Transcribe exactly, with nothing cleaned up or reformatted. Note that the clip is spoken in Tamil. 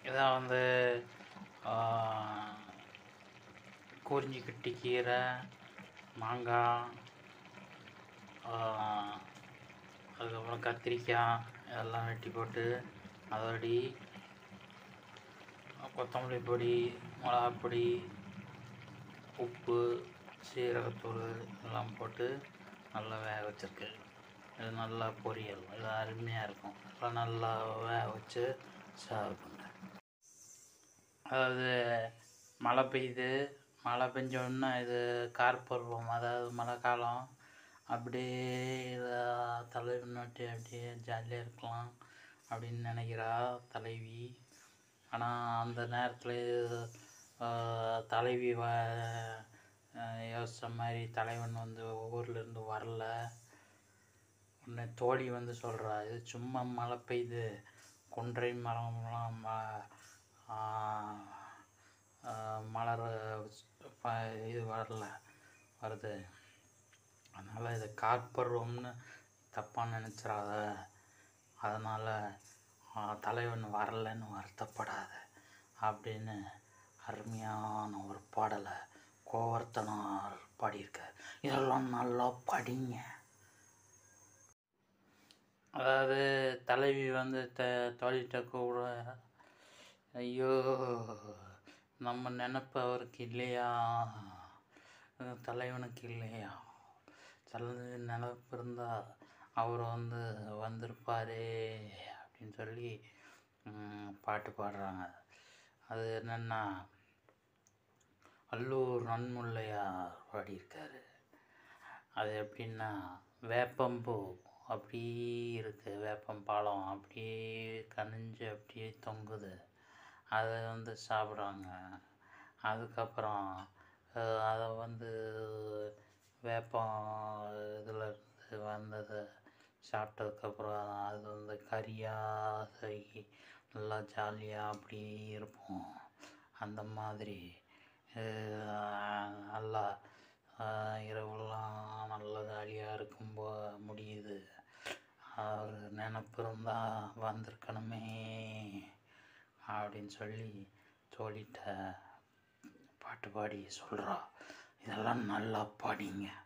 இதான் வந்து குறிஞ்சிக்கட்டி கீரை, மாங்காய், அதுக்கப்புறம் கத்திரிக்காய் இதெல்லாம் வெட்டி போட்டு அதோடி கொத்தமல்லி பொடி, மிளகாப்பொடி, உப்பு, சீரகத்தூள் எல்லாம் போட்டு நல்லா வேக வச்சுருக்கு. இது நல்லா பொரியல், இது அருமையாக இருக்கும். இதெல்லாம் நல்லா வேக வச்சு சாப்பிடுங்க. அதாவது மழை பெய்யுது, மழை பெஞ்சோடனே இது கார்பருவம், அதாவது மழை காலம். அப்படியே இதை தலைவி நோட்டி அப்படியே ஜாலியாக இருக்கலாம் அப்படின்னு நினைக்கிறா தலைவி. ஆனால் அந்த நேரத்தில் தலைவி வ யோசித்த மாதிரி தலைவன் வந்து ஊர்லேருந்து வரல. உடனே தோழி வந்து சொல்கிறா, இது சும்மா மழை பெய்யுது, கொன்றை மரம்லாம் மலர் இது வரல வருது, அதனால் இது கார்பருவம்னு தப்பாக நினச்சிடாத, அதனால் தலைவன் வரலன்னு வருத்தப்படாத அப்படின்னு அருமையான ஒரு பாடலை கோவர்த்தனார் பாடியிருக்கார். இதெல்லாம் நல்லா படிங்க. அதாவது தலைவி வந்து த தோழிட்ட கூட, ஐயோ நம்ம நினப்பு அவருக்கு இல்லையா, தலைவனுக்கு இல்லையா, தலைவி நினப்பு இருந்தால் அவர் வந்து வந்திருப்பாரே அப்படின்னு சொல்லி பாட்டு பாடுறாங்க. அது என்னென்னா அல்லூர் நன்முல்லையார் பாடியிருக்காரு. அது எப்படின்னா, வேப்பம்பூ அப்படியே இருக்குது, வேப்பம்பாலம் அப்படியே கனிஞ்சு அப்படியே தொங்குது, அதை வந்து சாப்பிட்றாங்க. அதுக்கப்புறம் அதை வந்து வேப்பம் இதில் இருந்து வந்ததை சாப்பிட்டதுக்கப்புறம் அது வந்து கறியாக நல்லா ஜாலியாக அப்படியே இருப்போம். அந்த மாதிரி நல்லா இரவுலாம் நல்லா ஜாலியாக இருக்கும்போ முடியுது. அவர் நினப்பு இருந்தால் வந்திருக்கணுமே அப்படின்னு சொல்லி தோழிட்ட பாட்டு பாடி சொல்கிறா. இதெல்லாம் நல்லா பாடிங்க.